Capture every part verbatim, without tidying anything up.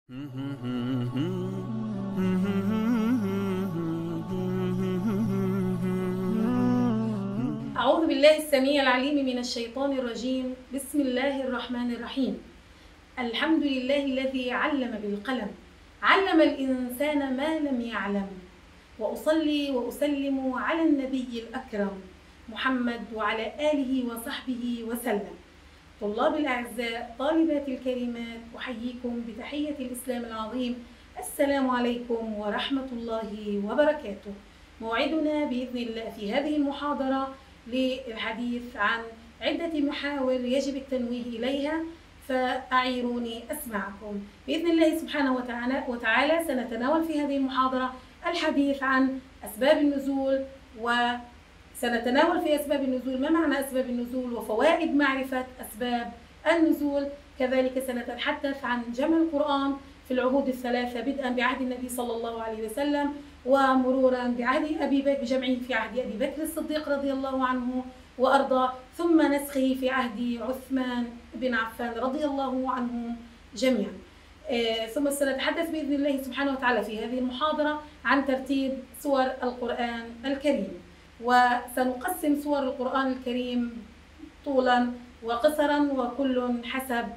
أعوذ بالله السميع العليم من الشيطان الرجيم. بسم الله الرحمن الرحيم. الحمد لله الذي علم بالقلم، علم الإنسان ما لم يعلم، وأصلي وأسلم على النبي الأكرم محمد وعلى آله وصحبه وسلم. طلاب الأعزاء، طالبات الكريمات، أحييكم بتحية الإسلام العظيم. السلام عليكم ورحمة الله وبركاته. موعدنا بإذن الله في هذه المحاضرة للحديث عن عدة محاور يجب التنويه إليها، فأعيروني أسمعكم. بإذن الله سبحانه وتعالى, وتعالى سنتناول في هذه المحاضرة الحديث عن أسباب النزول، وسنتناول في أسباب النزول ما معنى أسباب النزول وفوائد معرفة أسباب النزول. كذلك سنتحدث عن جمع القرآن في العهود الثلاثة، بدءا بعهد النبي صلى الله عليه وسلم ومرورا بعهد أبي بكر بجمعه في عهد أبي بكر الصديق رضي الله عنه وأرضاه، ثم نسخه في عهد عثمان بن عفان رضي الله عنهم جميعا. آه ثم سنتحدث بإذن الله سبحانه وتعالى في هذه المحاضرة عن ترتيب سور القرآن الكريم، وسنقسم سور القرآن الكريم طولا وقصرا وكل حسب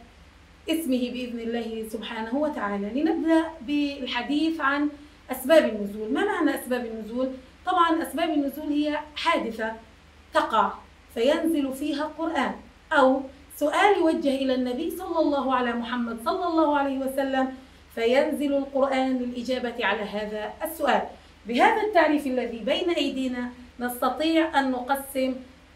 اسمه بإذن الله سبحانه وتعالى. لنبدأ بالحديث عن أسباب النزول. ما معنى أسباب النزول؟ طبعا أسباب النزول هي حادثة تقع فينزل فيها قرآن، أو سؤال يوجه إلى النبي صلى الله على محمد صلى الله عليه وسلم فينزل القرآن للإجابة على هذا السؤال. بهذا التعريف الذي بين أيدينا نستطيع أن نقسم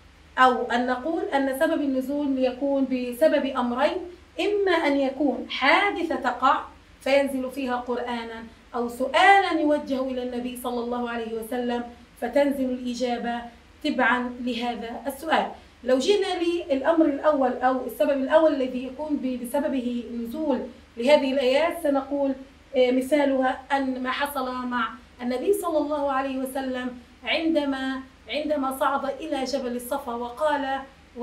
أو أن نقول أن سبب النزول يكون بسبب أمرين: إما أن يكون حادثة تقع فينزل فيها قرآنا، أو سؤالا يوجه إلى النبي صلى الله عليه وسلم فتنزل الإجابة تبعا لهذا السؤال. لو جينا للأمر الأول أو السبب الأول الذي يكون بسببه نزول لهذه الآيات، سنقول مثالها أن ما حصل مع النبي صلى الله عليه وسلم عندما عندما صعد إلى جبل الصفا وقال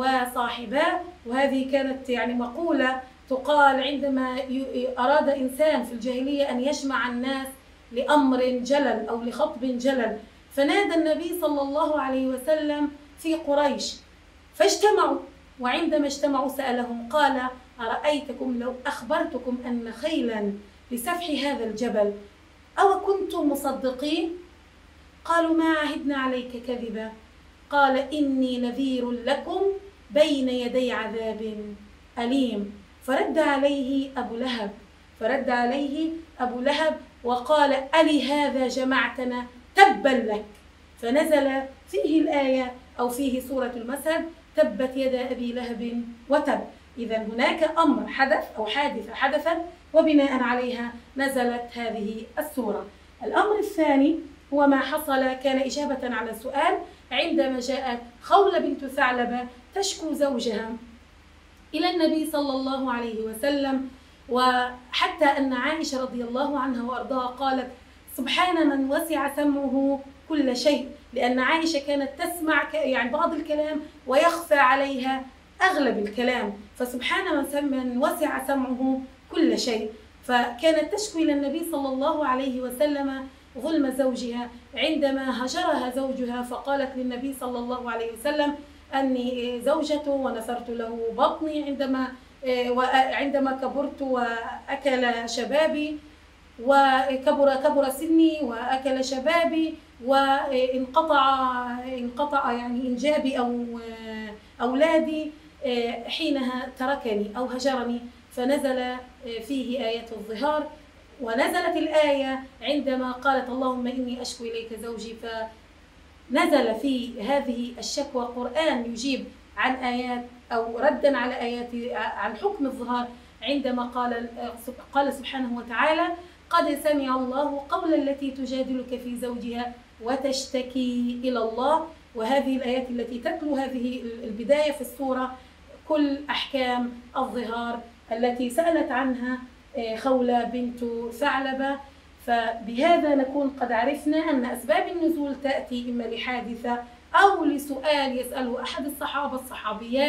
وصاحباه، وهذه كانت يعني مقولة تقال عندما أراد إنسان في الجاهلية أن يجمع الناس لأمر جلل أو لخطب جلل، فنادى النبي صلى الله عليه وسلم في قريش فاجتمعوا، وعندما اجتمعوا سألهم قال: أرأيتكم لو أخبرتكم أن خيلا لسفح هذا الجبل أو كنتم مصدقين؟ قالوا: ما عهدنا عليك كذبا. قال: إني نذير لكم بين يدي عذاب أليم. فرد عليه أبو لهب فرد عليه أبو لهب وقال: ألي هذا جمعتنا؟ تبا لك. فنزل فيه الآية أو فيه سورة المسد: تبت يدا أبي لهب وتب. إذا هناك أمر حدث أو حادثة حدثت وبناء عليها نزلت هذه السورة. الأمر الثاني هو ما حصل كان إجابة على سؤال عندما جاءت خولة بنت ثعلبة تشكو زوجها إلى النبي صلى الله عليه وسلم، وحتى أن عائشة رضي الله عنها وأرضاها قالت: سبحان من وسع سمعه كل شيء، لأن عائشة كانت تسمع يعني بعض الكلام ويخفى عليها أغلب الكلام، فسبحان من وسع سمعه كل شيء. فكانت تشكو إلى النبي صلى الله عليه وسلم ظلم زوجها عندما هجرها زوجها، فقالت للنبي صلى الله عليه وسلم: أني زوجته ونثرت له بطني عندما وعندما كبرت وأكل شبابي وكبر كبر سني وأكل شبابي وانقطع انقطع يعني إنجابي أو أولادي حينها تركني أو هجرني. فنزل فيه آية الظهار، ونزلت الآية عندما قالت: اللهم إني أشكو إليك زوجي. فنزل في هذه الشكوى قرآن يجيب عن آيات أو ردا على آيات عن حكم الظهار، عندما قال قال سبحانه وتعالى: قد سمع الله قول التي تجادلك في زوجها وتشتكي إلى الله. وهذه الآيات التي تتلو هذه البداية في السورة كل أحكام الظهار التي سألت عنها خولة بنت ثعلبة. فبهذا نكون قد عرفنا أن أسباب النزول تأتي إما لحادثة أو لسؤال يسأله أحد الصحابة الصحابيات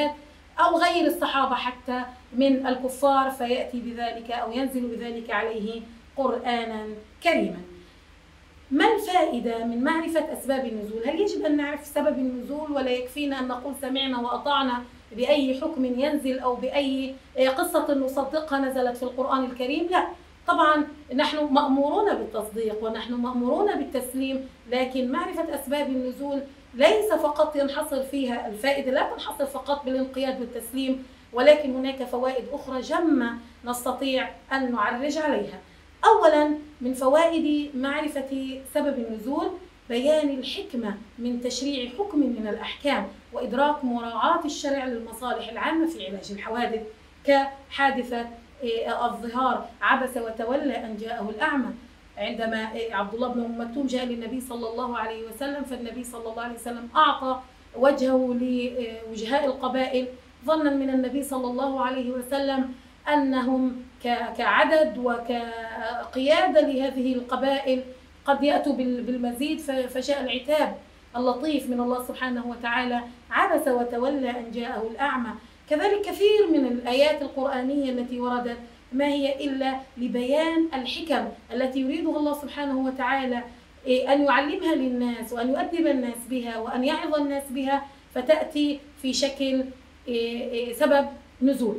أو غير الصحابة حتى من الكفار، فيأتي بذلك أو ينزل بذلك عليه قرآنا كريما. ما الفائدة من معرفة أسباب النزول؟ هل يجب أن نعرف سبب النزول ولا يكفينا أن نقول سمعنا وأطعنا بأي حكم ينزل أو بأي قصة نصدقها نزلت في القرآن الكريم؟ لا، طبعا نحن مأمورون بالتصديق ونحن مأمورون بالتسليم، لكن معرفة أسباب النزول ليس فقط ينحصر فيها الفائدة، لا تنحصر فقط بالانقياد والتسليم، ولكن هناك فوائد أخرى جمة نستطيع أن نعرج عليها. أولا من فوائد معرفة سبب النزول بيان الحكمة من تشريع حكم من الأحكام وإدراك مراعاة الشرع للمصالح العامة في علاج الحوادث، كحادثة الظهار عبس وتولى أن جاءه الأعمى، عندما عبد الله بن أم مكتوم جاء للنبي صلى الله عليه وسلم، فالنبي صلى الله عليه وسلم أعطى وجهه لوجهاء القبائل ظنا من النبي صلى الله عليه وسلم أنهم كعدد وكقيادة لهذه القبائل قد يأتوا بالمزيد، فجاء العتاب اللطيف من الله سبحانه وتعالى: عبس وتولى أن جاءه الأعمى. كذلك كثير من الآيات القرآنية التي وردت ما هي إلا لبيان الحكم التي يريدها الله سبحانه وتعالى أن يعلمها للناس وأن يؤدب الناس بها وأن يعظ الناس بها، فتأتي في شكل سبب نزول.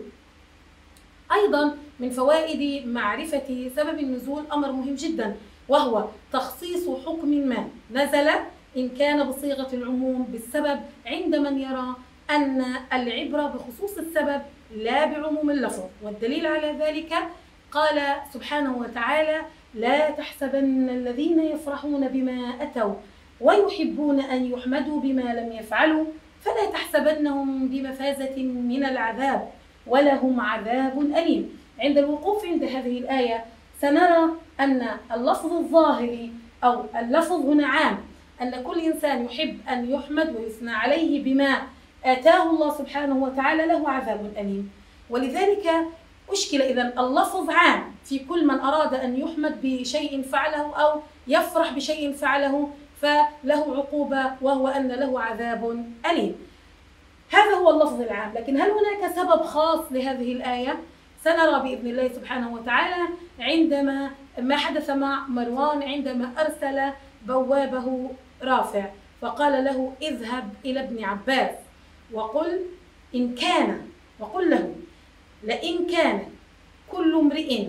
أيضا من فوائد معرفة سبب النزول أمر مهم جدا، وهو تخصيص حكم ما نزل إن كان بصيغة العموم بالسبب عند من يرى أن العبرة بخصوص السبب لا بعموم اللفظ. والدليل على ذلك قال سبحانه وتعالى: لا تحسبن الذين يفرحون بما أتوا ويحبون أن يحمدوا بما لم يفعلوا فلا تحسبنهم بمفازة من العذاب ولهم عذاب أليم. عند الوقوف عند هذه الآية سنرى أن اللفظ الظاهري أو اللفظ هنا عام، أن كل إنسان يحب أن يحمد ويثنى عليه بما آتاه الله سبحانه وتعالى له عذاب أليم، ولذلك أشكل إذن اللفظ عام في كل من أراد أن يحمد بشيء فعله أو يفرح بشيء فعله فله عقوبة وهو أن له عذاب أليم. هذا هو اللفظ العام، لكن هل هناك سبب خاص لهذه الآية؟ سنرى بإذن الله سبحانه وتعالى عندما ما حدث مع مروان عندما أرسل بوابه رافع فقال له: اذهب إلى ابن عباس وقل إن كان وقل له لئن كان كل امرئ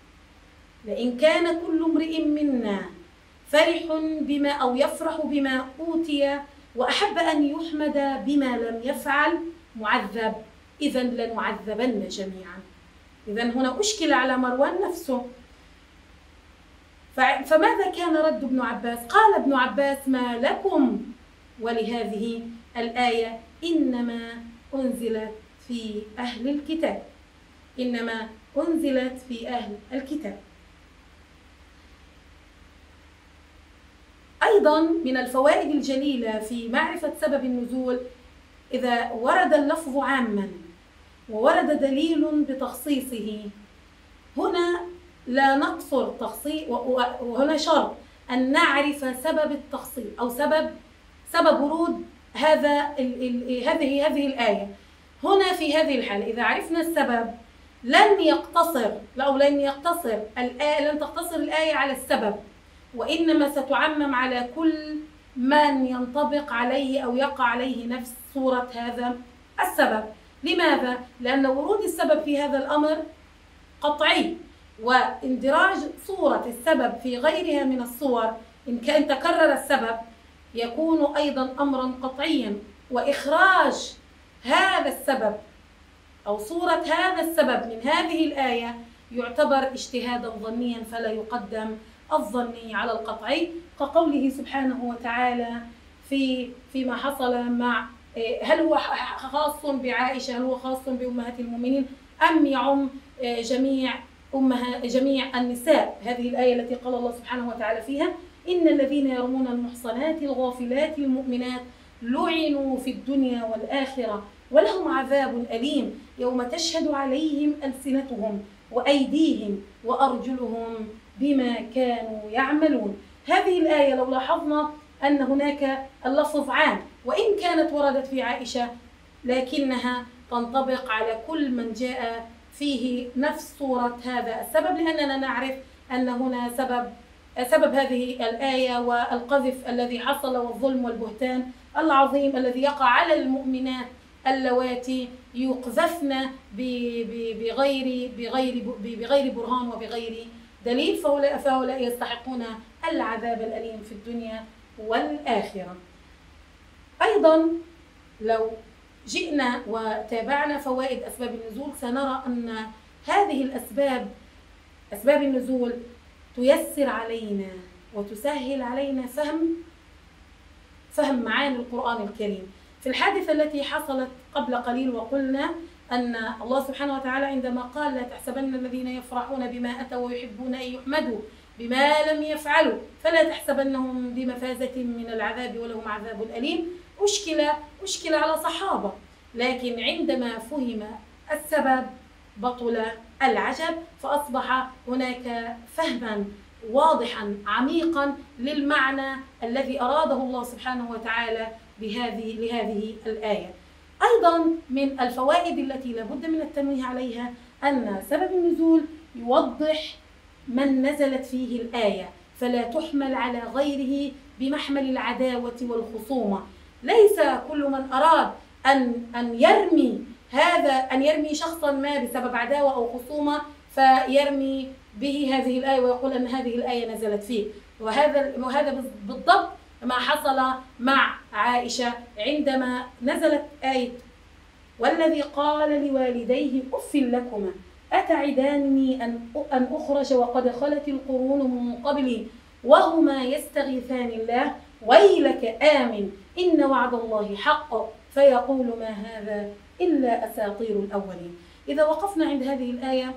لئن كان كل امرئ منا فرح بما أو يفرح بما أوتي وأحب أن يحمد بما لم يفعل معذب إذا لنعذبن جميعا. إذا هنا أشكل على مروان نفسه، فماذا كان رد ابن عباس؟ قال ابن عباس: ما لكم ولهذه الآية إنما أنزلت في أهل الكتاب إنما أنزلت في أهل الكتاب. أيضا من الفوائد الجليلة في معرفة سبب النزول إذا ورد اللفظ عاما وورد دليل بتخصيصه، هنا لا نقصر تخصيص، وهنا شرط أن نعرف سبب التخصيص أو سبب سبب ورود هذا هذه هذه الآية. هنا في هذه الحالة إذا عرفنا السبب لن يقتصر أو لن يقتصر الآية لن تقتصر الآية على السبب، وإنما ستعمم على كل من ينطبق عليه أو يقع عليه نفس صورة هذا السبب. لماذا؟ لأن ورود السبب في هذا الأمر قطعي، واندراج صورة السبب في غيرها من الصور إن كان تكرر السبب يكون أيضا أمرا قطعيا، وإخراج هذا السبب أو صورة هذا السبب من هذه الآية يعتبر اجتهادا ظنيا فلا يقدم الظني على القطعي، كقوله سبحانه وتعالى في فيما حصل مع هل هو خاص بعائشة، هل هو خاص بأمهات المؤمنين أم يعم جميع أمها جميع النساء. هذه الآية التي قال الله سبحانه وتعالى فيها: إن الذين يرمون المحصنات الغافلات المؤمنات لعنوا في الدنيا والآخرة ولهم عذاب أليم يوم تشهد عليهم ألسنتهم وأيديهم وأرجلهم بما كانوا يعملون. هذه الآية لو لاحظنا أن هناك اللفظ عام، وإن كانت وردت في عائشة لكنها تنطبق على كل من جاء فيه نفس صورة هذا السبب، لأننا نعرف أن هنا سبب سبب هذه الآية والقذف الذي حصل والظلم والبهتان العظيم الذي يقع على المؤمنات اللواتي يقذفن بغير بغير بغير برهان وبغير دليل، فهؤلاء فهؤلاء يستحقون العذاب الأليم في الدنيا والآخرة. أيضا لو جئنا وتابعنا فوائد أسباب النزول سنرى أن هذه الأسباب أسباب النزول تيسر علينا وتسهل علينا فهم فهم معاني القرآن الكريم. في الحادثة التي حصلت قبل قليل وقلنا أن الله سبحانه وتعالى عندما قال لا تحسبن الذين يفرحون بما أتوا ويحبون أن يحمدوا بما لم يفعلوا فلا تحسبنهم بمفازة من العذاب ولهم عذاب أليم، أشكل أشكل على صحابة، لكن عندما فهم السبب بطل العجب، فأصبح هناك فهما واضحا عميقا للمعنى الذي أراده الله سبحانه وتعالى بهذه لهذه الآية. أيضا من الفوائد التي لابد من التنويه عليها أن سبب النزول يوضح من نزلت فيه الآية، فلا تحمل على غيره بمحمل العداوة والخصومة. ليس كل من أراد أن أن يرمي هذا أن يرمي شخصا ما بسبب عداوة أو خصومة فيرمي به هذه الآية ويقول أن هذه الآية نزلت فيه، وهذا وهذا بالضبط ما حصل مع عائشة عندما نزلت آية والذي قال لوالديه أف لكما أتعدانني أن أن أخرج وقد خلت القرون من قبلي وهما يستغيثان الله ويلك آمن إن وعد الله حق فيقول ما هذا إلا أساطير الأولين. إذا وقفنا عند هذه الآية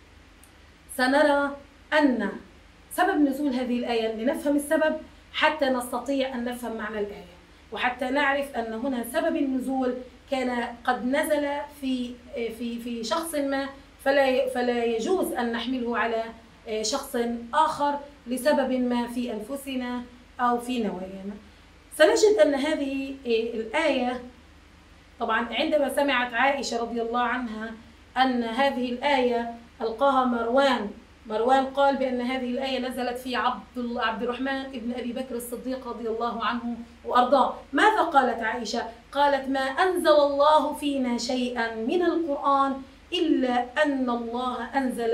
سنرى أن سبب نزول هذه الآية لنفهم السبب حتى نستطيع أن نفهم معنى الآية، وحتى نعرف أن هنا سبب النزول كان قد نزل في في في شخص ما فلا فلا يجوز أن نحمله على شخص آخر لسبب ما في أنفسنا أو في نوايانا. سنجد أن هذه الآية طبعا عندما سمعت عائشة رضي الله عنها أن هذه الآية ألقاها مروان مروان قال بأن هذه الآية نزلت في عبد عبد الرحمن ابن أبي بكر الصديق رضي الله عنه وأرضاه. ماذا قالت عائشة؟ قالت ما أنزل الله فينا شيئا من القرآن إلا أن الله أنزل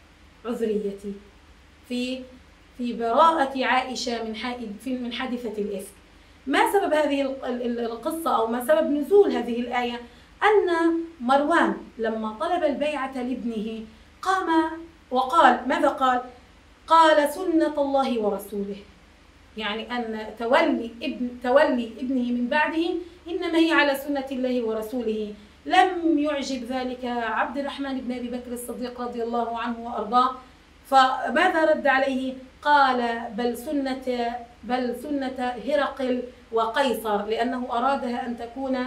عذريتي في في براءة عائشة من من حادثة الإفك. ما سبب هذه القصة أو ما سبب نزول هذه الآية؟ أن مروان لما طلب البيعة لابنه قام وقال ماذا قال؟ قال سنة الله ورسوله، يعني أن تولي ابن تولي ابنه من بعده إنما هي على سنة الله ورسوله. لم يعجب ذلك عبد الرحمن بن أبي بكر الصديق رضي الله عنه وأرضاه، فماذا رد عليه؟ قال بل سنة بل سنة هرقل وقيصر، لأنه أرادها أن تكون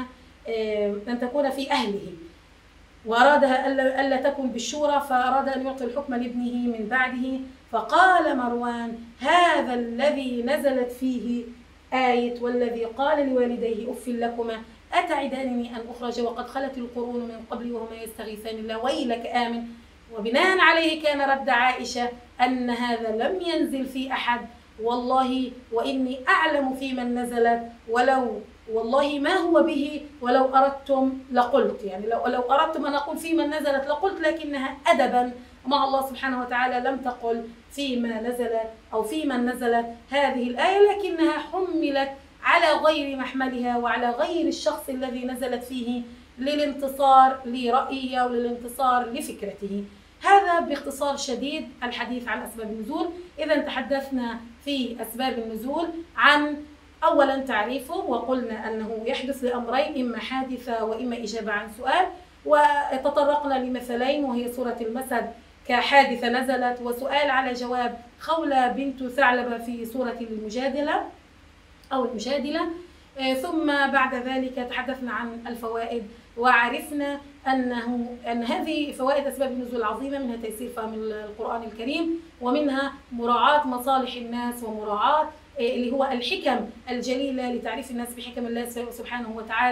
أن تكون في أهله وأرادها ألا تكن بالشورى، فأراد أن يعطي الحكم لابنه من بعده. فقال مروان هذا الذي نزلت فيه آية والذي قال لوالديه أف لكما أتعدانني أن أخرج وقد خلت القرون من قبلي وهما يستغيثان الله ويلك آمن. وبناء عليه كان رد عائشة أن هذا لم ينزل في أحد، والله وإني أعلم في من نزلت ولو والله ما هو به ولو أردتم لقلت، يعني لو لو أردتم أن أقول في من نزلت لقلت، لكنها أدبا مع الله سبحانه وتعالى لم تقل فيما نزلت أو في من نزلت هذه الآية، لكنها حملت على غير محملها وعلى غير الشخص الذي نزلت فيه للانتصار لرأيه أو للانتصار لفكرته. هذا باختصار شديد الحديث عن أسباب النزول. إذا تحدثنا في أسباب النزول عن أولا تعريفه، وقلنا أنه يحدث لأمرين، إما حادثة وإما إجابة عن سؤال، وتطرقنا لمثلين وهي سورة المسد كحادثة نزلت وسؤال على جواب خولة بنت ثعلبة في سورة المجادلة أو المجادلة. ثم بعد ذلك تحدثنا عن الفوائد وعرفنا أنه أن هذه فوائد أسباب النزول عظيمة، منها تيسير فهم القرآن الكريم، ومنها مراعاة مصالح الناس ومراعاة اللي هو الحكم الجليلة لتعريف الناس بحكم الله سبحانه وتعالى.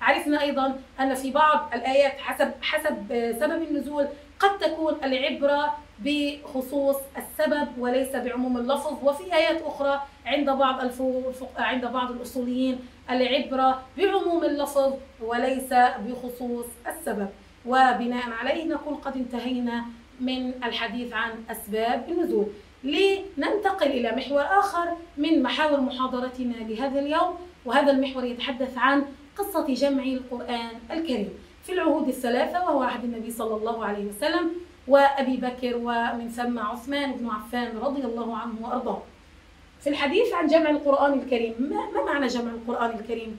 عرفنا أيضا أن في بعض الآيات حسب حسب سبب النزول قد تكون العبرة بخصوص السبب وليس بعموم اللفظ، وفي آيات أخرى عند بعض عند بعض الأصوليين العبرة بعموم اللفظ وليس بخصوص السبب. وبناء عليه نقول قد انتهينا من الحديث عن أسباب النزول. لننتقل إلى محور آخر من محاور محاضرتنا لهذا اليوم، وهذا المحور يتحدث عن قصة جمع القرآن الكريم في العهود الثلاثة، وهو عهد النبي صلى الله عليه وسلم وأبي بكر ومن ثم عثمان بن عفان رضي الله عنه وأرضاه. في الحديث عن جمع القرآن الكريم، ما معنى جمع القرآن الكريم؟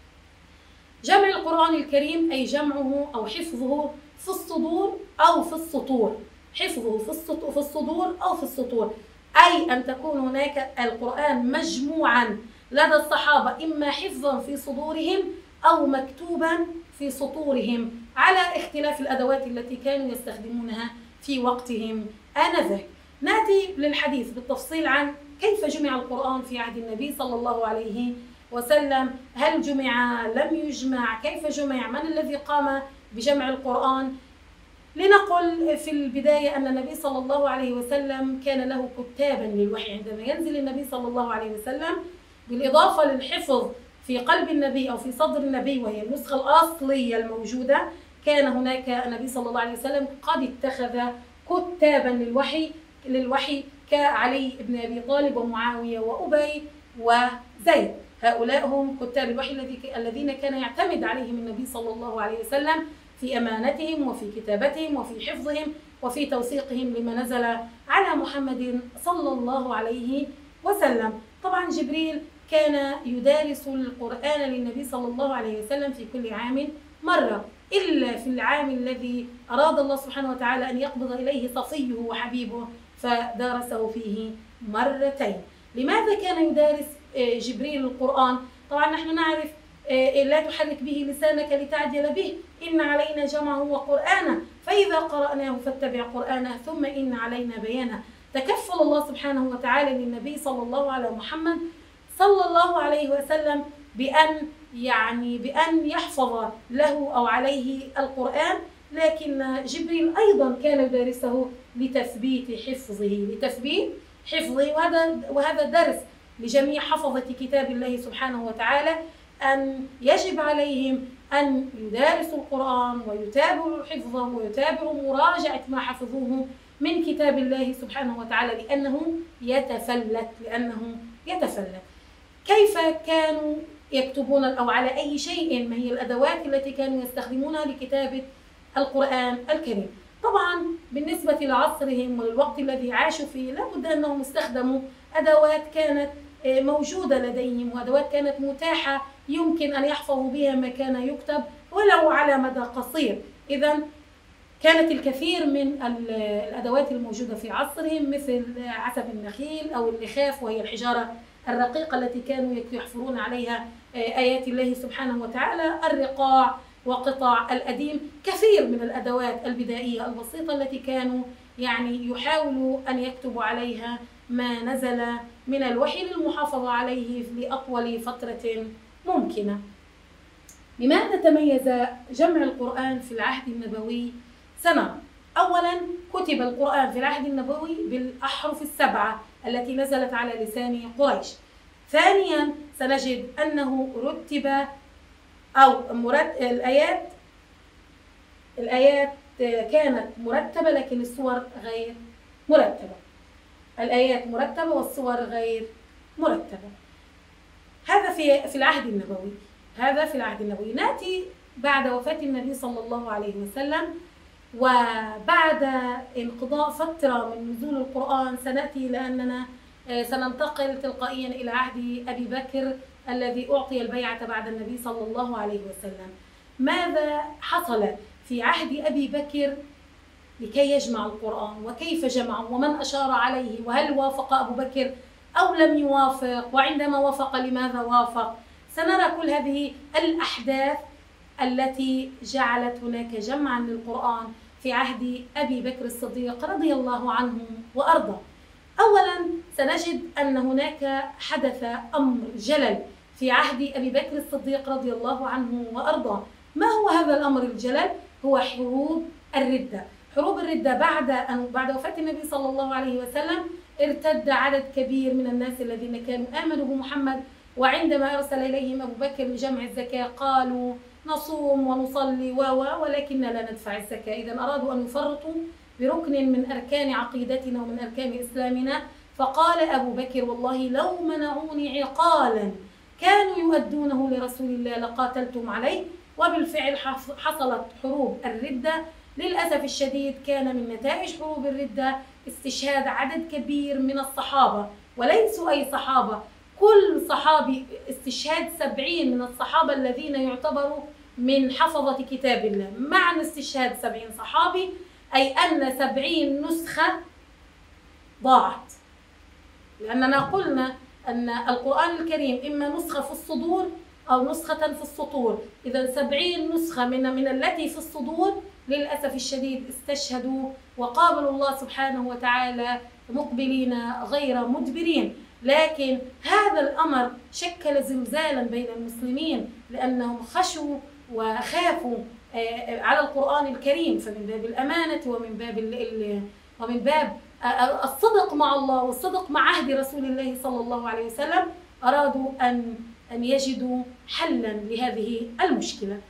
جمع القرآن الكريم أي جمعه أو حفظه في الصدور أو في السطور، حفظه في الصدور أو في السطور، أي أن تكون هناك القرآن مجموعا لدى الصحابة إما حفظا في صدورهم أو مكتوبا في سطورهم على اختلاف الأدوات التي كانوا يستخدمونها في وقتهم آنذاك. نأتي للحديث بالتفصيل عن كيف جمع القرآن في عهد النبي صلى الله عليه وسلم، هل جمع لم يجمع، كيف جمع، من الذي قام بجمع القرآن. لنقل في البداية أن النبي صلى الله عليه وسلم كان له كتابا للوحي عندما ينزل النبي صلى الله عليه وسلم، بالإضافة للحفظ في قلب النبي أو في صدر النبي وهي النسخة الأصلية الموجودة، كان هناك النبي صلى الله عليه وسلم قد اتخذ كتابا للوحي للوحي كعلي بن أبي طالب ومعاوية وأبي وزيد. هؤلاء هم كتاب الوحي الذين كان يعتمد عليهم النبي صلى الله عليه وسلم في أمانتهم وفي كتابتهم وفي حفظهم وفي توثيقهم لما نزل على محمد صلى الله عليه وسلم. طبعا جبريل كان يدارس القرآن للنبي صلى الله عليه وسلم في كل عام مرة، إلا في العام الذي أراد الله سبحانه وتعالى أن يقبض إليه صفيه وحبيبه فدارسه فيه مرتين. لماذا كان يدارس جبريل القرآن؟ طبعا نحن نعرف لا تحرك به لسانك لتعجل به، إن علينا جمعه وقرآنه فإذا قرأناه فاتبع قرآنه ثم إن علينا بيانه. تكفل الله سبحانه وتعالى للنبي صلى الله على محمد صلى الله عليه وسلم بأن يعني بأن يحفظ له أو عليه القرآن، لكن جبريل أيضا كان يدرسه لتثبيت حفظه لتثبيت حفظه وهذا وهذا درس لجميع حفظة كتاب الله سبحانه وتعالى، أن يجب عليهم أن يدارسوا القرآن ويتابعوا حفظه ويتابعوا مراجعة ما حفظوه من كتاب الله سبحانه وتعالى، لأنه يتفلت لأنه يتفلت. كيف كانوا يكتبون أو على أي شيء؟ ما هي الأدوات التي كانوا يستخدمونها لكتابة القرآن الكريم؟ طبعا بالنسبة لعصرهم وللوقت الذي عاشوا فيه لابد أنهم استخدموا أدوات كانت موجودة لديهم وأدوات كانت متاحة يمكن أن يحفظوا بها ما كان يكتب ولو على مدى قصير. إذا كانت الكثير من الأدوات الموجودة في عصرهم مثل عسب النخيل أو اللخاف وهي الحجارة الرقيقة التي كانوا يحفرون عليها آيات الله سبحانه وتعالى، الرقاع وقطع الأديم، كثير من الأدوات البدائية البسيطة التي كانوا يعني يحاولوا أن يكتبوا عليها ما نزل من الوحي للمحافظة عليه لأطول فترة ممكنة. لماذا تميز جمع القرآن في العهد النبوي؟ سنرى. أولا كتب القرآن في العهد النبوي بالأحرف السبعة التي نزلت على لسان قريش. ثانيا سنجد أنه رتب أو مرت... الآيات الآيات كانت مرتبة لكن السور غير مرتبة. الآيات مرتبة والسور غير مرتبة. هذا في في العهد النبوي. هذا في العهد النبوي. نأتي بعد وفاة النبي صلى الله عليه وسلم وبعد انقضاء فترة من نزول القرآن سنأتي لأننا سننتقل تلقائيا إلى عهد أبي بكر الذي أعطي البيعة بعد النبي صلى الله عليه وسلم. ماذا حصل في عهد أبي بكر لكي يجمع القرآن وكيف جمعه ومن أشار عليه وهل وافق أبو بكر أو لم يوافق، وعندما وافق لماذا وافق؟ سنرى كل هذه الأحداث التي جعلت هناك جمعا للقرآن في عهد أبي بكر الصديق رضي الله عنه وأرضاه. أولا سنجد أن هناك حدث أمر جلل في عهد أبي بكر الصديق رضي الله عنه وأرضاه. ما هو هذا الأمر الجلل؟ هو حروب الردة. حروب الردة بعد أن بعد وفاة النبي صلى الله عليه وسلم ارتد عدد كبير من الناس الذين كانوا آمنوا بمحمد، وعندما أرسل إليهم أبو بكر لجمع الزكاة قالوا نصوم ونصلي و ولكن لا ندفع الزكاة. إذا أرادوا أن يفرطوا بركن من أركان عقيدتنا ومن أركان إسلامنا. فقال أبو بكر والله لو منعوني عقالا كانوا يؤدونه لرسول الله لقاتلتم عليه. وبالفعل حصلت حروب الردة. للأسف الشديد كان من نتائج حروب الردة استشهاد عدد كبير من الصحابة، وليسوا أي صحابة، كل صحابي، استشهاد سبعين من الصحابة الذين يعتبروا من حفظة كتاب الله. معنى استشهاد سبعين صحابي أي أن سبعين نسخة ضاعت، لأننا قلنا أن القرآن الكريم إما نسخة في الصدور أو نسخة في السطور. إذا سبعين نسخة من من التي في الصدور للأسف الشديد استشهدوا وقابلوا الله سبحانه وتعالى مقبلين غير مدبرين. لكن هذا الأمر شكل زلزالا بين المسلمين لأنهم خشوا وخافوا على القرآن الكريم، فمن باب الأمانة ومن باب ومن باب الصدق مع الله والصدق مع عهد رسول الله صلى الله عليه وسلم أرادوا أن أن يجدوا حلا لهذه المشكلة.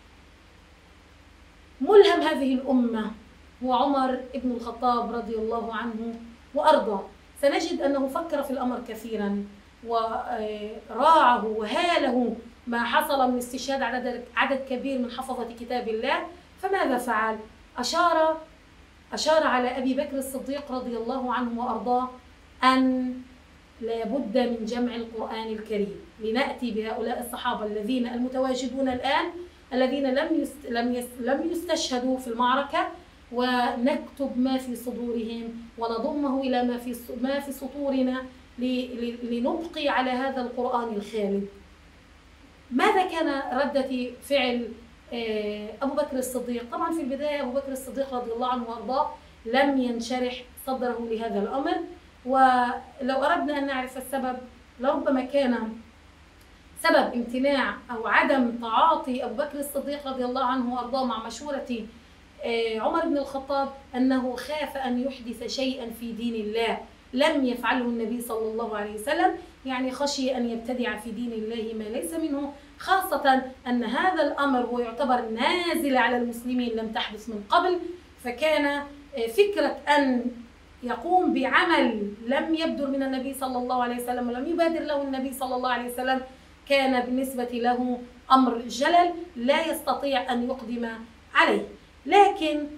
ملهم هذه الأمة هو عمر بن الخطاب رضي الله عنه وأرضاه. سنجد أنه فكر في الأمر كثيرا وراعه وهاله ما حصل من استشهاد عدد عدد كبير من حفظة كتاب الله. فماذا فعل؟ أشار أشار على أبي بكر الصديق رضي الله عنه وأرضاه أن لا بد من جمع القرآن الكريم، لنأتي بهؤلاء الصحابة الذين المتواجدون الآن الذين لم يست لم يست لم يستشهدوا في المعركة، ونكتب ما في صدورهم ونضمه إلى ما في ما في سطورنا لنبقي على هذا القرآن الخالد. ماذا كان ردة فعل أبو بكر الصديق؟ طبعا في البداية أبو بكر الصديق رضي الله عنه وأرضاه لم ينشرح صدره لهذا الأمر، ولو أردنا أن نعرف السبب لربما كان سبب امتناع أو عدم تعاطي أبو بكر الصديق رضي الله عنه وأرضاه مع مشورة عمر بن الخطاب أنه خاف أن يحدث شيئا في دين الله لم يفعله النبي صلى الله عليه وسلم، يعني خشي أن يبتدع في دين الله ما ليس منه، خاصة أن هذا الأمر هو يعتبر نازل على المسلمين لم تحدث من قبل. فكان فكرة أن يقوم بعمل لم يبدر من النبي صلى الله عليه وسلم ولم يبادر له النبي صلى الله عليه وسلم كان بالنسبة له أمر جلل لا يستطيع أن يقدم عليه. لكن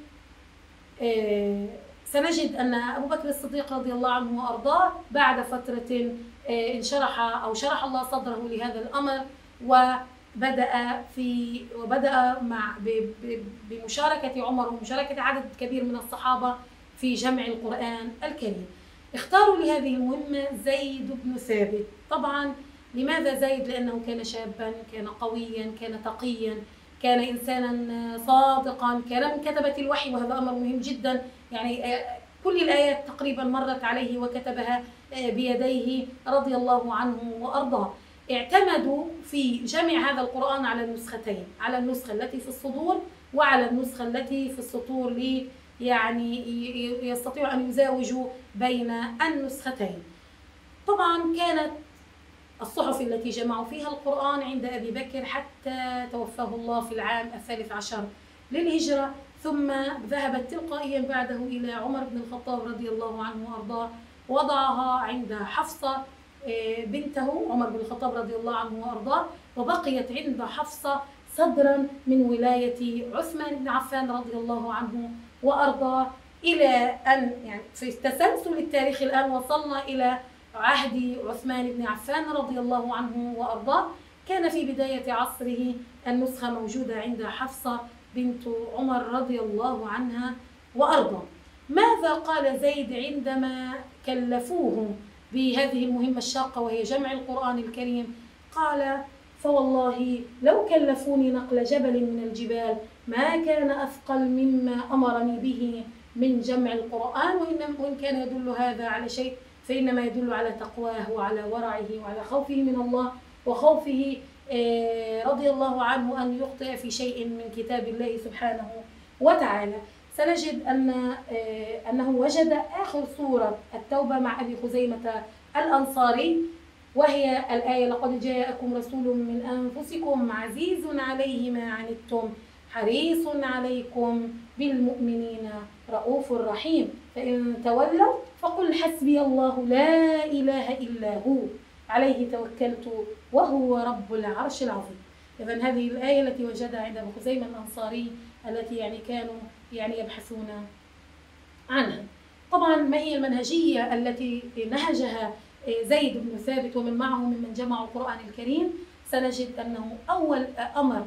سنجد أن أبو بكر الصديق رضي الله عنه وأرضاه بعد فترة انشرح أو شرح الله صدره لهذا الأمر، وبدأ في وبدأ مع بمشاركة عمر ومشاركة عدد كبير من الصحابة في جمع القرآن الكريم. اختاروا لهذه المهمة زيد بن ثابت. طبعا لماذا زيد؟ لأنه كان شابا، كان قويا، كان تقيا، كان إنسانا صادقا، كان من كتبة الوحي، وهذا أمر مهم جدا. يعني كل الآيات تقريبا مرت عليه وكتبها بيديه رضي الله عنه وأرضاه. اعتمدوا في جمع هذا القرآن على النسختين، على النسخة التي في الصدور وعلى النسخة التي في السطور، لي يعني يستطيعوا أن يزاوجوا بين النسختين. طبعا كانت الصحف التي جمعوا فيها القرآن عند أبي بكر حتى توفاه الله في العام الثالث عشر للهجرة، ثم ذهبت تلقائيا بعده إلى عمر بن الخطاب رضي الله عنه وأرضاه، وضعها عند حفصة بنته عمر بن الخطاب رضي الله عنه وأرضاه، وبقيت عند حفصة صدرا من ولاية عثمان بن عفان رضي الله عنه وأرضاه، إلى أن يعني في تسلسل التاريخ الآن وصلنا إلى عهد عثمان بن عفان رضي الله عنه وأرضاه. كان في بداية عصره النسخة موجودة عند حفصة بنت عمر رضي الله عنها وأرضاه. ماذا قال زيد عندما كلفوه بهذه المهمة الشاقة وهي جمع القرآن الكريم؟ قال: فوالله لو كلفوني نقل جبل من الجبال ما كان أثقل مما أمرني به من جمع القرآن، وإن كان يدل هذا على شيء فإنما يدل على تقواه وعلى ورعه وعلى خوفه من الله وخوفه رضي الله عنه أن يخطئ في شيء من كتاب الله سبحانه وتعالى. سنجد أن أنه وجد آخر سورة التوبة مع أبي خزيمة الأنصاري، وهي الآية: لقد جاءكم رسول من أنفسكم عزيز عليه ما عنتم حريص عليكم بالمؤمنين رؤوف رحيم، فإن تولوا فقل حسبي الله لا إله إلا هو عليه توكلت وهو رب العرش العظيم. إذن هذه الآية التي وجدها عند أبي خزيمة الأنصاري التي يعني كانوا يعني يبحثون عنها. طبعا ما هي المنهجية التي نهجها زيد بن ثابت ومن معه ممن جمعوا القرآن الكريم؟ سنجد أنه أول أمر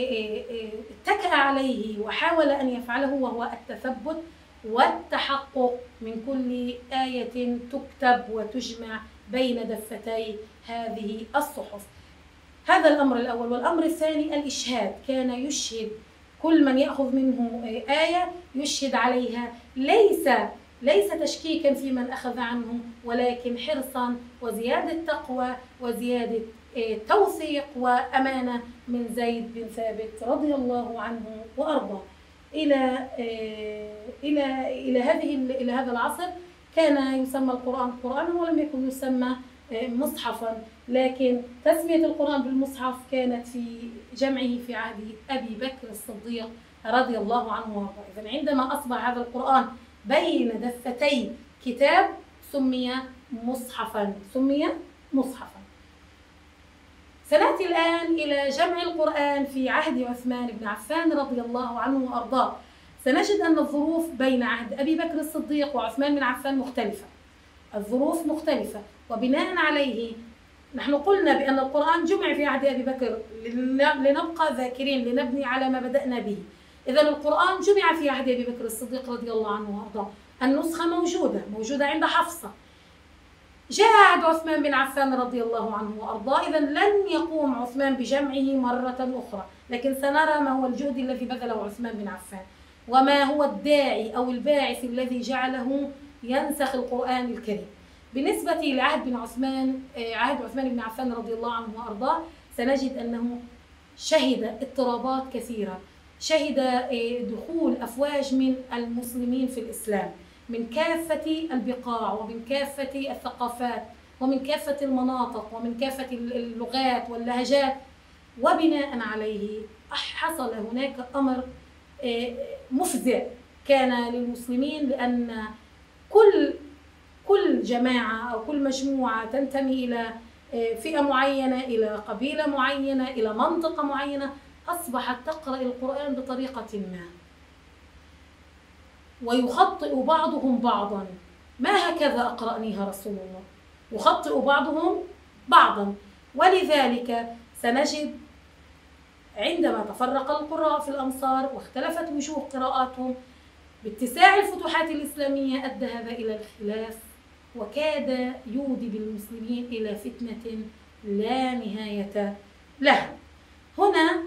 اتكأ عليه وحاول أن يفعله وهو التثبت والتحقق من كل آية تكتب وتجمع بين دفتي هذه الصحف. هذا الأمر الأول. والأمر الثاني الإشهاد، كان يشهد كل من يأخذ منه آية يشهد عليها، ليس ليس تشكيكا في من أخذ عنه، ولكن حرصا وزيادة تقوى وزيادة توثيق وأمانة من زيد بن ثابت رضي الله عنه وأرضاه. إلى إلى إلى هذه إلى هذا العصر كان يسمى القرآن قرآنا ولم يكن يسمى مصحفا، لكن تسمية القرآن بالمصحف كانت في جمعه في عهد أبي بكر الصديق رضي الله عنه وارضاه. إذن عندما أصبح هذا القرآن بين دفتي كتاب سمي مصحفا سمي مصحفا. سنأتي الآن إلى جمع القرآن في عهد عثمان بن عفان رضي الله عنه وأرضاه. سنجد أن الظروف بين عهد أبي بكر الصديق وعثمان بن عفان مختلفة، الظروف مختلفة، وبناء عليه نحن قلنا بأن القرآن جمع في عهد أبي بكر لنبقى ذاكرين، لنبني على ما بدأنا به. إذن القرآن جمع في عهد أبي بكر الصديق رضي الله عنه وأرضاه، النسخة موجودة موجودة عند حفصة. جاء عهد عثمان بن عفان رضي الله عنه وأرضاه، إذن لن يقوم عثمان بجمعه مرة أخرى، لكن سنرى ما هو الجهد الذي بذله عثمان بن عفان، وما هو الداعي أو الباعث الذي جعله ينسخ القرآن الكريم. بالنسبة لعهد بن عثمان عهد عثمان بن عفان رضي الله عنه وأرضاه، سنجد أنه شهد اضطرابات كثيرة، شهد دخول أفواج من المسلمين في الإسلام من كافة البقاع ومن كافة الثقافات ومن كافة المناطق ومن كافة اللغات واللهجات، وبناء عليه حصل هناك أمر مفزع كان للمسلمين، لأن كل كل جماعة أو كل مجموعة تنتمي إلى فئة معينة، إلى قبيلة معينة، إلى منطقة معينة، أصبحت تقرأ القرآن بطريقة ما، ويخطئ بعضهم بعضا. ما هكذا أقرأنيها رسول الله، يخطئ بعضهم بعضا. ولذلك سنجد عندما تفرق القراء في الأمصار واختلفت وجوه قراءاتهم باتساع الفتوحات الإسلامية، أدى هذا إلى الخلاف وكاد يودي بالمسلمين إلى فتنة لا نهاية لها. هنا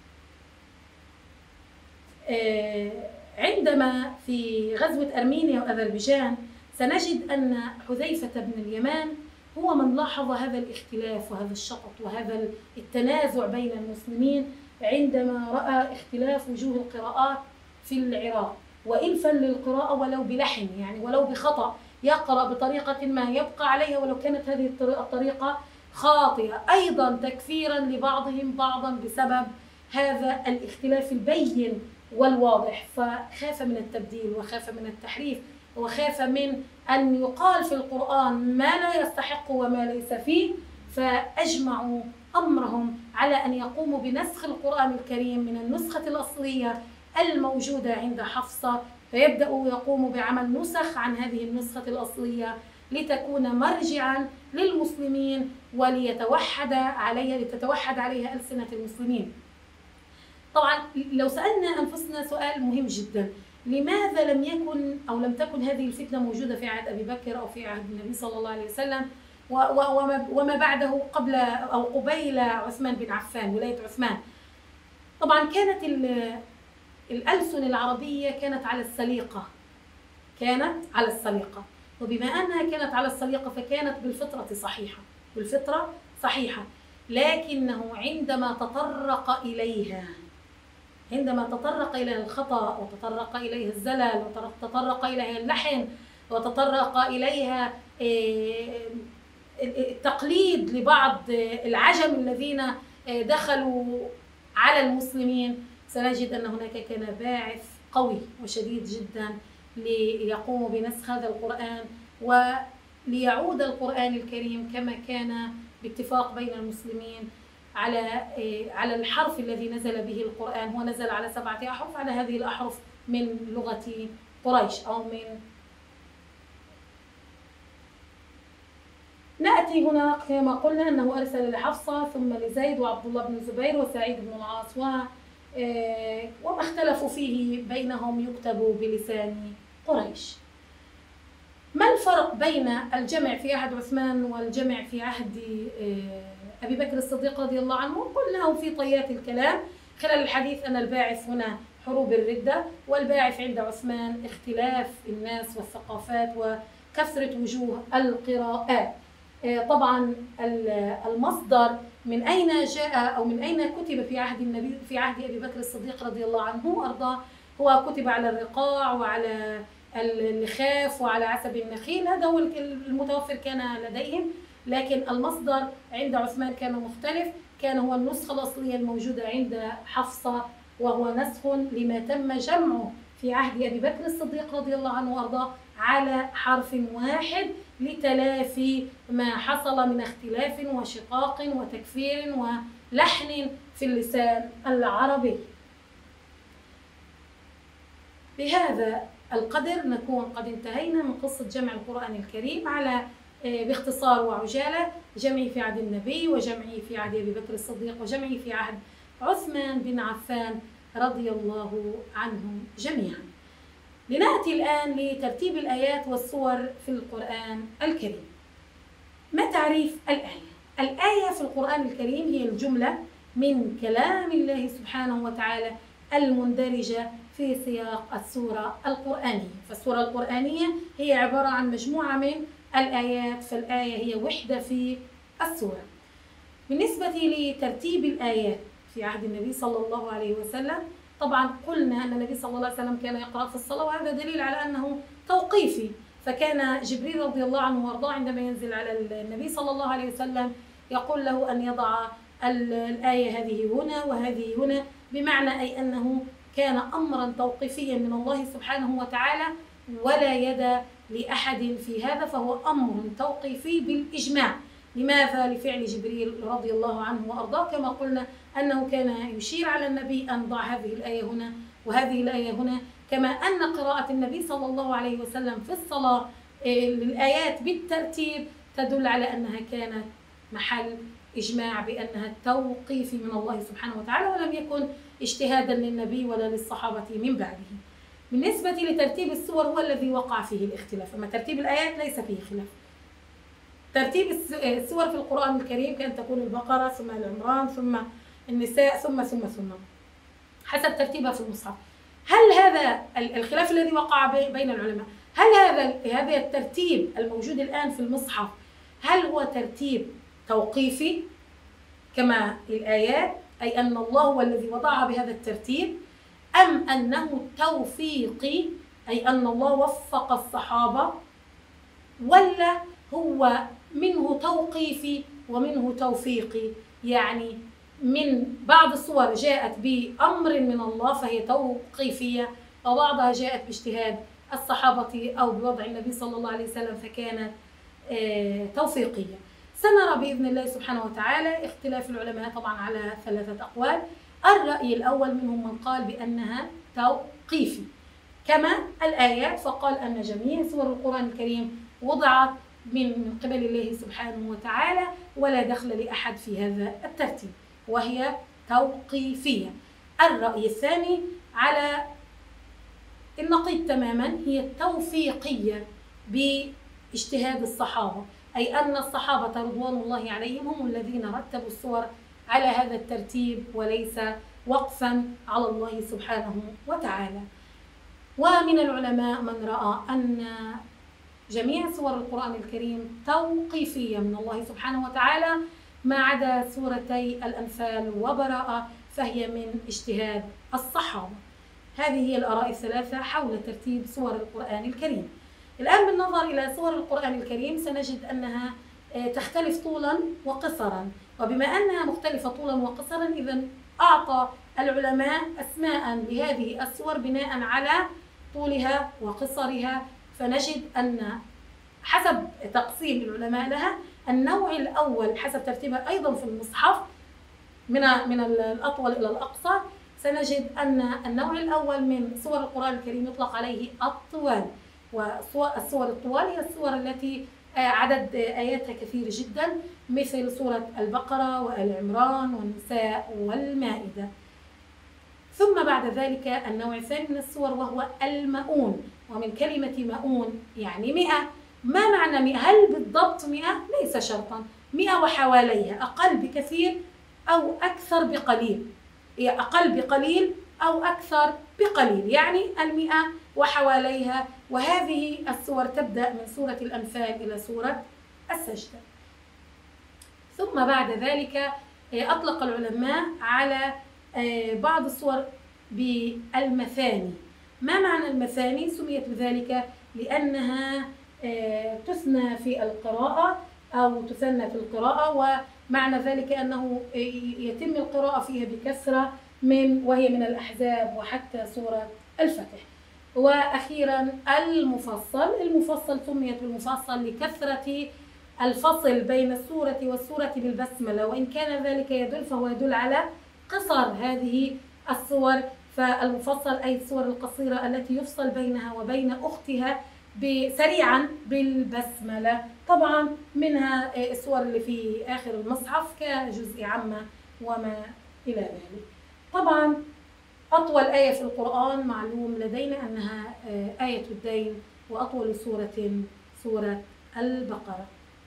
عندما في غزوة أرمينيا وأذربيجان سنجد أن حذيفة بن اليمان هو من لاحظ هذا الاختلاف وهذا الشطط وهذا التنازع بين المسلمين عندما رأى اختلاف وجوه القراءات في العراق، وإلفا للقراءة ولو بلحن، يعني ولو بخطأ، يقرأ بطريقة ما يبقى عليها ولو كانت هذه الطريقة خاطئة، أيضا تكفيرا لبعضهم بعضا بسبب هذا الاختلاف البين والواضح. فخاف من التبديل وخاف من التحريف وخاف من أن يقال في القرآن ما لا يستحق وما ليس فيه، فأجمعوا أمرهم على أن يقوموا بنسخ القرآن الكريم من النسخة الأصلية الموجودة عند حفصة، فيبدأوا يقوموا بعمل نسخ عن هذه النسخة الأصلية لتكون مرجعا للمسلمين وليتوحد عليها لتتوحد عليها ألسنة المسلمين. طبعا لو سألنا أنفسنا سؤال مهم جدا، لماذا لم يكن أو لم تكن هذه الفتنة موجودة في عهد أبي بكر أو في عهد النبي صلى الله عليه وسلم وما بعده قبل أو قبيل عثمان بن عفان، ولاية عثمان؟ طبعا كانت الألسن العربية كانت على السليقة كانت على السليقة وبما أنها كانت على السليقة فكانت بالفطرة صحيحة بالفطرة صحيحة لكنه عندما تطرق إليها عندما تطرق إليها الخطأ وتطرق إليها الزلل وتطرق إليها اللحن وتطرق إليها التقليد لبعض العجم الذين دخلوا على المسلمين، سنجد أن هناك كان باعث قوي وشديد جدا ليقوموا بنسخ هذا القرآن وليعود القرآن الكريم كما كان باتفاق بين المسلمين على على الحرف الذي نزل به القرآن. هو نزل على سبعة أحرف، على هذه الأحرف من لغة قريش أو من نأتي هنا كما قلنا أنه أرسل لحفصة ثم لزيد وعبد الله بن الزبير وسعيد بن العاص و وما اختلفوا فيه بينهم يكتب بلسان قريش. ما الفرق بين الجمع في عهد عثمان والجمع في عهد أبي بكر الصديق رضي الله عنه؟ قلناه في طيات الكلام خلال الحديث أن الباعث هنا حروب الردة، والباعث عند عثمان اختلاف الناس والثقافات وكثرة وجوه القراءات. طبعا المصدر من أين جاء أو من أين كتب في عهد النبي في عهد أبي بكر الصديق رضي الله عنه وأرضاه، هو كتب على الرقاع وعلى اللخاف وعلى عسب النخيل، هذا هو المتوفر كان لديهم. لكن المصدر عند عثمان كان مختلف، كان هو النسخة الأصلية الموجودة عند حفصة، وهو نسخ لما تم جمعه في عهد أبي بكر الصديق رضي الله عنه وأرضاه على حرف واحد لتلافي ما حصل من اختلاف وشقاق وتكفير ولحن في اللسان العربي. بهذا القدر نكون قد انتهينا من قصة جمع القرآن الكريم على باختصار وعجالة، جمعي في عهد النبي وجمعي في عهد أبي بكر الصديق وجمعي في عهد عثمان بن عفان رضي الله عنهم جميعا. لنأتي الآن لترتيب الآيات والسور في القرآن الكريم. ما تعريف الآية؟ الآية في القرآن الكريم هي الجملة من كلام الله سبحانه وتعالى المندرجة في سياق السورة القرآنية. فالسورة القرآنية هي عبارة عن مجموعة من الآيات، فالآية هي وحدة في السورة. بالنسبة لترتيب الآيات في عهد النبي صلى الله عليه وسلم، طبعا قلنا أن النبي صلى الله عليه وسلم كان يقرأ في الصلاة، وهذا دليل على أنه توقيفي. فكان جبريل رضي الله عنه وارضاه عندما ينزل على النبي صلى الله عليه وسلم يقول له أن يضع الآية هذه هنا وهذه هنا، بمعنى أي أنه كان أمرا توقيفيا من الله سبحانه وتعالى ولا يد لأحد في هذا، فهو أمر توقيفي بالإجماع. لماذا؟ لفعل جبريل رضي الله عنه وأرضاه، كما قلنا أنه كان يشير على النبي أن ضع هذه الآية هنا وهذه الآية هنا، كما أن قراءة النبي صلى الله عليه وسلم في الصلاة للآيات بالترتيب تدل على أنها كانت محل إجماع بأنها توقيفي من الله سبحانه وتعالى، ولم يكن اجتهادا للنبي ولا للصحابة من بعده. بالنسبة لترتيب السور هو الذي وقع فيه الاختلاف، أما ترتيب الآيات ليس فيه خلاف. ترتيب السور في القرآن الكريم كان تكون البقرة ثم العمران ثم النساء ثم ثم ثم حسب ترتيبها في المصحف. هل هذا الخلاف الذي وقع بين العلماء، هل هذا هذا الترتيب الموجود الآن في المصحف هل هو ترتيب توقيفي كما الآيات، أي أن الله هو الذي وضعها بهذا الترتيب، أم أنه توفيقي أي أن الله وفق الصحابة، ولا هو منه توقيفي ومنه توفيقي؟ يعني من بعض الصور جاءت بأمر من الله فهي توقيفية، وبعضها جاءت باجتهاد الصحابة أو بوضع النبي صلى الله عليه وسلم فكانت توفيقية. سنرى بإذن الله سبحانه وتعالى اختلاف العلماء طبعا على ثلاثة أقوال. الرأي الأول منهم من قال بأنها توقيفي كما الآيات، فقال أن جميع سور القرآن الكريم وضعت من قبل الله سبحانه وتعالى ولا دخل لأحد في هذا الترتيب، وهي توقيفية. الرأي الثاني على النقيض تماما، هي التوفيقية باجتهاد الصحابة، أي أن الصحابة رضوان الله عليهم هم الذين رتبوا السور على هذا الترتيب وليس وقفا على الله سبحانه وتعالى. ومن العلماء من رأى أن جميع سور القرآن الكريم توقيفية من الله سبحانه وتعالى، ما عدا سورتي الأنفال وبراءة فهي من اجتهاد الصحابة. هذه هي الآراء الثلاثة حول ترتيب سور القرآن الكريم. الآن بالنظر إلى سور القرآن الكريم سنجد أنها تختلف طولا وقصرا، وبما أنها مختلفة طولا وقصرا إذن أعطى العلماء أسماء لهذه السور بناء على طولها وقصرها، فنجد أن حسب تقسيم العلماء لها النوع الأول حسب ترتيبها أيضا في المصحف من من الأطول إلى الأقصر، سنجد أن النوع الأول من سور القرآن الكريم يطلق عليه الطوال، والسور الطوال هي السور التي عدد آياتها كثير جدا مثل سورة البقرة وآل عمران والنساء والمائدة. ثم بعد ذلك النوع الثاني من السور وهو المؤون، ومن كلمة مؤون يعني مئة. ما معنى مئة؟ هل بالضبط مئة؟ ليس شرطا، مئة وحواليها، أقل بكثير أو أكثر بقليل، أقل بقليل أو أكثر بقليل، يعني المئة وحواليها. وهذه السور تبدأ من سورة الأنفال إلى سورة السجدة. ثم بعد ذلك أطلق العلماء على بعض السور بالمثاني. ما معنى المثاني؟ سميت بذلك لأنها تثنى في القراءة أو تثنى في القراءة، ومعنى ذلك أنه يتم القراءة فيها بكثرة من وهي من الأحزاب وحتى سورة الفتح. وأخيرا المفصل. المفصل سميت بالمفصل لكثرة الفصل بين السورة والسورة بالبسملة، وإن كان ذلك يدل فهو يدل على قصر هذه السور، فالمفصل أي السور القصيرة التي يفصل بينها وبين أختها سريعا بالبسملة. طبعا منها السور اللي في آخر المصحف كجزء عامة وما إلى ذلك. طبعا أطول آية في القرآن معلوم لدينا أنها آية الدين، وأطول سورة سورة البقرة.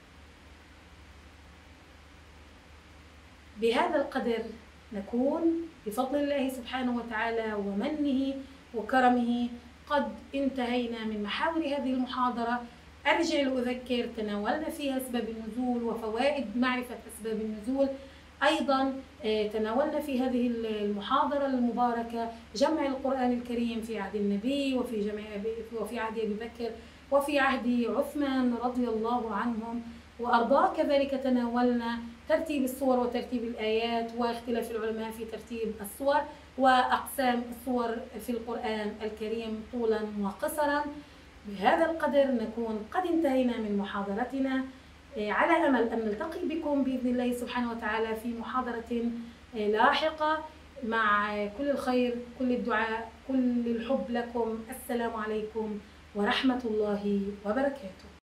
بهذا القدر نكون بفضل الله سبحانه وتعالى ومنه وكرمه قد انتهينا من محاور هذه المحاضرة. أرجع لأذكر تناولنا فيها أسباب النزول وفوائد معرفة أسباب النزول. أيضا تناولنا في هذه المحاضرة المباركة جمع القرآن الكريم في عهد النبي وفي جمع وفي عهد أبي بكر وفي عهد عثمان رضي الله عنهم وأرضاه. كذلك تناولنا ترتيب السور وترتيب الآيات واختلاف العلماء في ترتيب السور وأقسام السور في القرآن الكريم طولا وقصرا. بهذا القدر نكون قد انتهينا من محاضرتنا، على أمل أن نلتقي بكم بإذن الله سبحانه وتعالى في محاضرة لاحقة مع كل الخير، كل الدعاء، كل الحب لكم. السلام عليكم ورحمة الله وبركاته.